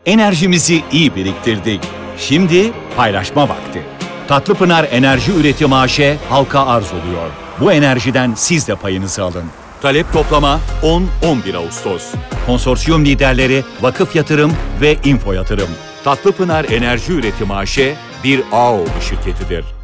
Enerjimizi iyi biriktirdik. Şimdi paylaşma vakti. Tatlıpınar Enerji Üretim AŞ halka arz oluyor. Bu enerjiden siz de payınızı alın. Talep toplama 10-11 Ağustos. Konsorsiyum liderleri Vakıf Yatırım ve Info Yatırım. Tatlıpınar Enerji Üretim AŞ bir Ağoğlu şirketidir.